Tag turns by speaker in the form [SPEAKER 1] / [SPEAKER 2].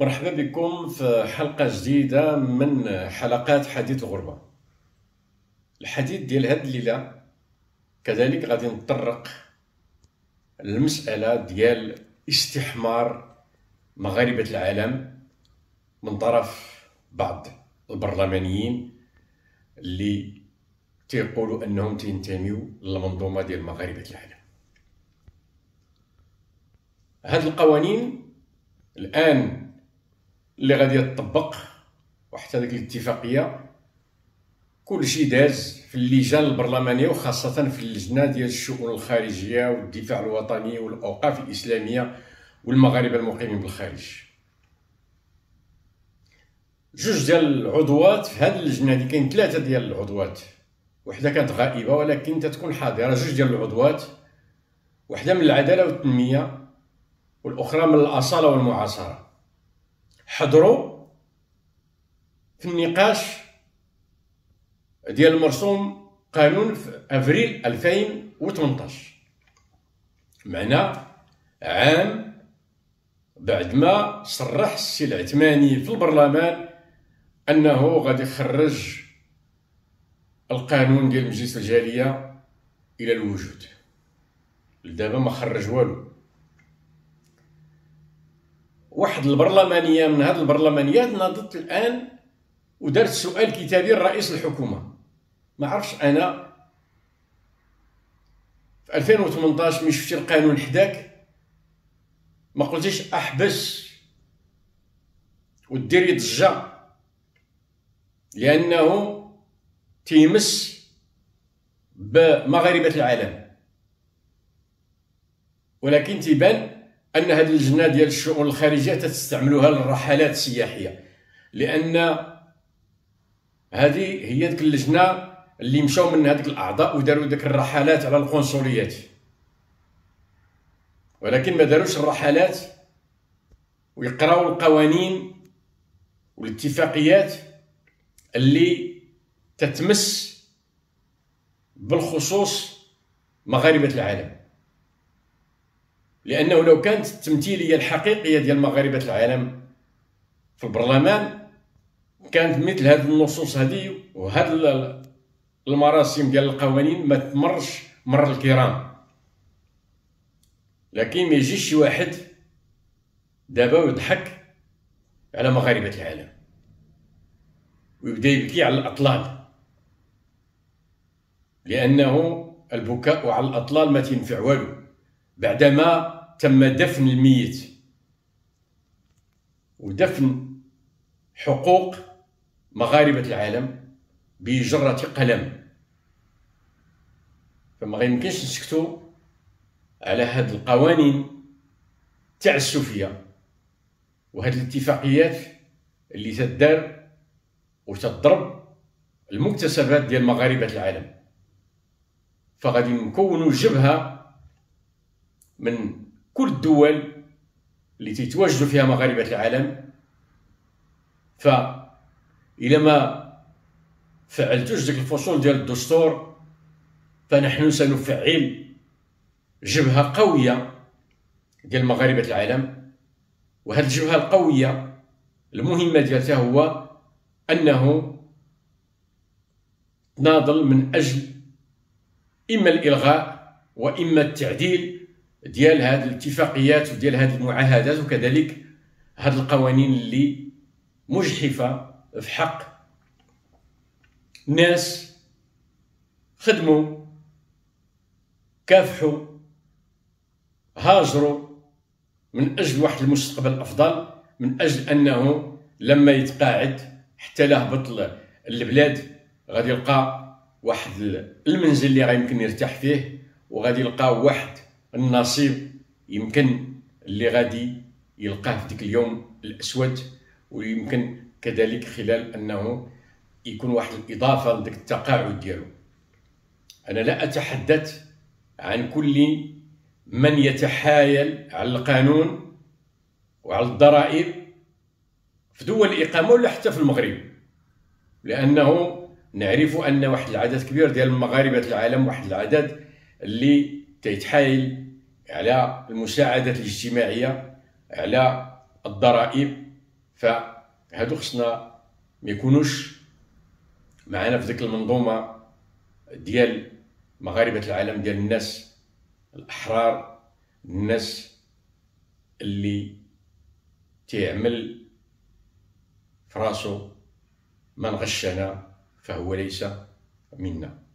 [SPEAKER 1] مرحبا بكم في حلقة جديدة من حلقات حديث الغربة. الحديث ديال هاد الليلة كذلك غادي نتطرق للمسألة ديال استحمار مغاربة العالم من طرف بعض البرلمانيين اللي تيقولوا انهم تنتميوا للمنظومة ديال مغاربة العالم. هاد القوانين الآن اللي غادي يطبق وحتى ديك الاتفاقيه كلشي داز في اللجان البرلمانيه وخاصه في اللجنه ديال الشؤون الخارجيه والدفاع الوطني والاوقاف الاسلاميه والمغاربه المقيمين بالخارج. جوج ديال العضوات في هذه اللجنه دي، كاين ثلاثه ديال العضوات، وحده كانت غائبه ولكن تتكون حاضره. جوج ديال العضوات، وحده من العداله والتنميه والاخرى من الاصاله والمعاصره، حضروا في النقاش ديال مرسوم قانون في افريل 2018، معنا عام بعد ما صرح السي العثماني في البرلمان انه غادي يخرج القانون ديال مجلس الجاليه الى الوجود. لدابا ما خرج والو. واحد البرلمانيه من هاد البرلمانيات ناضت الان ودارت سؤال كتابي لرئيس الحكومه. ما عرفش انا في 2018 ملي شفتي القانون حداك ما قلتيش احبس وديري ضجه، لانه تيمس بمغاربه العالم. ولكن تيبان ان هذه اللجنه ديال الشؤون الخارجيه تستعملوها للرحلات السياحيه، لان هذه هي ديك اللجنه اللي مشاو من هذيك الاعضاء وداروا ديك الرحلات على القنصليات، ولكن ما داروش الرحلات ويقراو القوانين والاتفاقيات اللي تتمس بالخصوص مغاربه العالم. لانه لو كانت التمثيليه الحقيقيه ديال مغاربه العالم في البرلمان كانت مثل هذه النصوص هذه وهذه المراسم ديال القوانين ما تمرش مر الكرام. لكن ما يجيش شي واحد دابا ويضحك على مغاربه العالم ويبدا يبكي على الاطلال، لانه البكاء على الاطلال ما تنفع والو بعدما تم دفن الميت ودفن حقوق مغاربة العالم بجرة قلم. فما غيمكنش نسكتوا على هاد القوانين التعسفية وهاد الاتفاقيات اللي تدار وتضرب المكتسبات ديال مغاربة العالم. فغادي نكونوا جبهة من كل الدول اللي تتواجدوا فيها مغاربة العالم. فإذا ما فعلتوش ديك الفصول ديال الدستور فنحن سنفعل جبهة قوية ديال مغاربة العالم. وهذه الجبهة القوية المهمة ديالها هو أنه تناضل من أجل إما الإلغاء وإما التعديل ديال هذه الاتفاقيات وديال هذه المعاهدات، وكذلك هذه القوانين اللي مجحفة في حق ناس خدموا كافحوا هاجروا من أجل واحد المستقبل أفضل، من أجل أنه لما يتقاعد حتى لا هبط البلاد غادي يلقى واحد المنزل اللي غيمكن يرتاح فيه، وغادي يلقى واحد النصيب يمكن اللي غادي يلقاه في ديك اليوم الأسود، ويمكن كذلك خلال أنه يكون واحد الإضافة لديك التقاعد ديالو. أنا لا أتحدث عن كل من يتحايل على القانون وعلى الضرائب في دول الإقامة ولا حتى في المغرب، لأنه نعرف أن واحد العدد كبير ديال مغاربة العالم، واحد العدد اللي تيتحايل على المساعدات الاجتماعية، على الضرائب، فهادو خصنا ما يكونوش معنا في ديك المنظومه ديال مغاربه العالم، ديال الناس الاحرار، الناس اللي تعمل فراسو من غشنا فهو ليس منا.